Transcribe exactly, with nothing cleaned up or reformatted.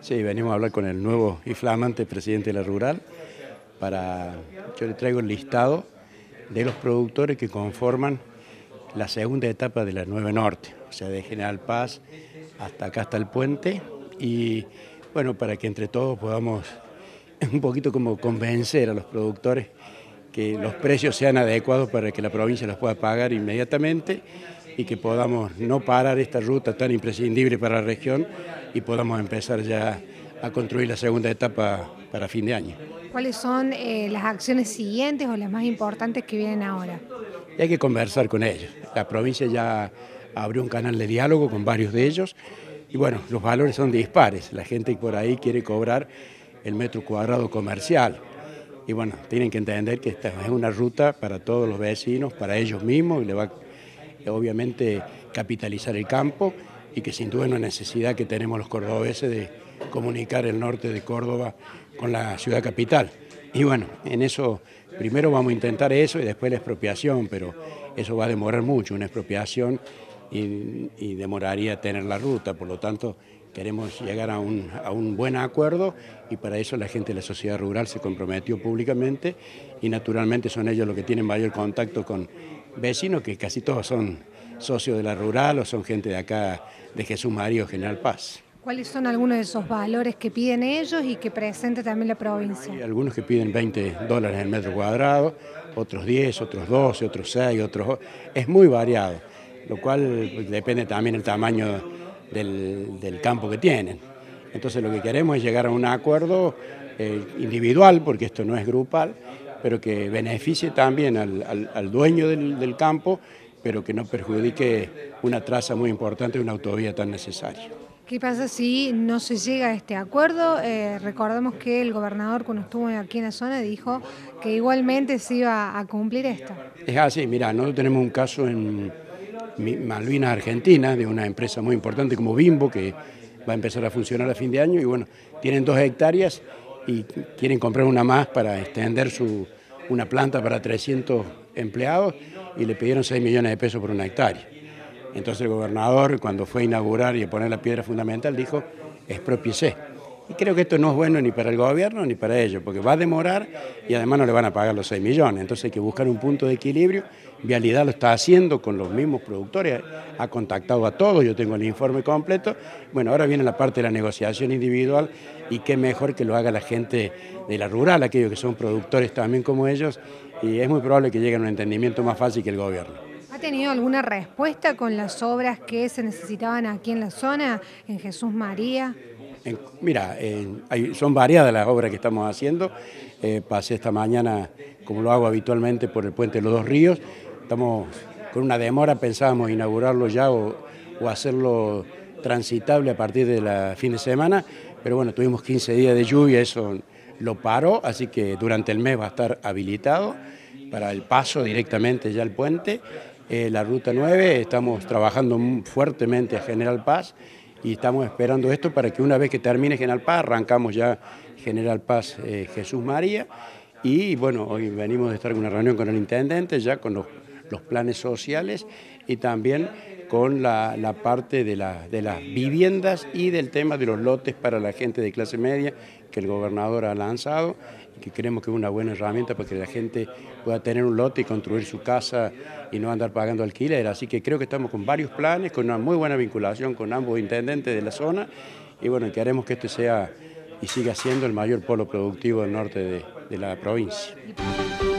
Sí, venimos a hablar con el nuevo y flamante presidente de la Rural para, yo le traigo el listado de los productores que conforman la segunda etapa de la nueve Norte, o sea, de General Paz hasta acá hasta el puente, y bueno, para que entre todos podamos un poquito como convencer a los productores que los precios sean adecuados para que la provincia los pueda pagar inmediatamente y que podamos no parar esta ruta tan imprescindible para la región y podamos empezar ya a construir la segunda etapa para fin de año. ¿Cuáles son eh, las acciones siguientes o las más importantes que vienen ahora? Y hay que conversar con ellos. La provincia ya abrió un canal de diálogo con varios de ellos y bueno, los valores son dispares. La gente por ahí quiere cobrar el metro cuadrado comercial. Y bueno, tienen que entender que esta es una ruta para todos los vecinos, para ellos mismos, y le va a, obviamente, capitalizar el campo y que sin duda es una necesidad que tenemos los cordobeses de comunicar el norte de Córdoba con la ciudad capital. Y bueno, en eso primero vamos a intentar eso y después la expropiación, pero eso va a demorar mucho, una expropiación y, y demoraría tener la ruta, por lo tanto queremos llegar a un, a un buen acuerdo y para eso la gente de la sociedad rural se comprometió públicamente y naturalmente son ellos los que tienen mayor contacto con vecinos, que casi todos son socios de la rural o son gente de acá de Jesús María o General Paz. ¿Cuáles son algunos de esos valores que piden ellos y que presente también la provincia? Hay algunos que piden veinte dólares el metro cuadrado, otros diez, otros doce, otros seis, otros... Es muy variado, lo cual pues, depende también del tamaño del, del campo que tienen. Entonces lo que queremos es llegar a un acuerdo eh, individual, porque esto no es grupal, pero que beneficie también al, al, al dueño del, del campo, pero que no perjudique una traza muy importante de una autovía tan necesaria. ¿Qué pasa si no se llega a este acuerdo? Eh, recordemos que el gobernador cuando estuvo aquí en la zona dijo que igualmente se iba a cumplir esto. Es así, mira, nosotros tenemos un caso en Malvinas, Argentina, de una empresa muy importante como Bimbo, que va a empezar a funcionar a fin de año y bueno, tienen dos hectáreas y quieren comprar una más para extender su, una planta para trescientos empleados y le pidieron seis millones de pesos por una hectárea. Entonces el gobernador, cuando fue a inaugurar y a poner la piedra fundamental, dijo, exprópiese. Y creo que esto no es bueno ni para el gobierno ni para ellos, porque va a demorar y además no le van a pagar los seis millones. Entonces hay que buscar un punto de equilibrio. Vialidad lo está haciendo con los mismos productores, ha contactado a todos, yo tengo el informe completo. Bueno, ahora viene la parte de la negociación individual y qué mejor que lo haga la gente de la rural, aquellos que son productores también como ellos, y es muy probable que lleguen a un entendimiento más fácil que el gobierno. ¿Ha tenido alguna respuesta con las obras que se necesitaban aquí en la zona, en Jesús María? En, mira, eh, hay, son variadas las obras que estamos haciendo. Eh, pasé esta mañana, como lo hago habitualmente, por el puente de los Dos Ríos. Estamos con una demora, pensábamos inaugurarlo ya o, o hacerlo transitable a partir del fin de semana, pero bueno, tuvimos quince días de lluvia, eso lo paró, así que durante el mes va a estar habilitado para el paso directamente ya al puente. Eh, la ruta nueve, estamos trabajando fuertemente a General Paz y estamos esperando esto para que una vez que termine General Paz, arrancamos ya General Paz eh, Jesús María y bueno, hoy venimos de estar en una reunión con el intendente ya con los, los planes sociales y también con la, la parte de, la, de las viviendas y del tema de los lotes para la gente de clase media que el gobernador ha lanzado y que creemos que es una buena herramienta para que la gente pueda tener un lote y construir su casa y no andar pagando alquiler. Así que creo que estamos con varios planes, con una muy buena vinculación con ambos intendentes de la zona y bueno, queremos que este sea y siga siendo el mayor polo productivo del norte de, de la provincia.